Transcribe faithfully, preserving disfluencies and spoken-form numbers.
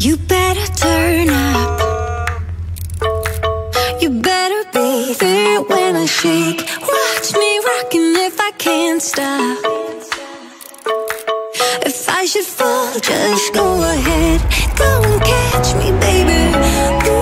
You better turn up. You better be there when I shake. Watch me rockin' if I can't stop. If I should fall, just go ahead. Go and catch me, baby.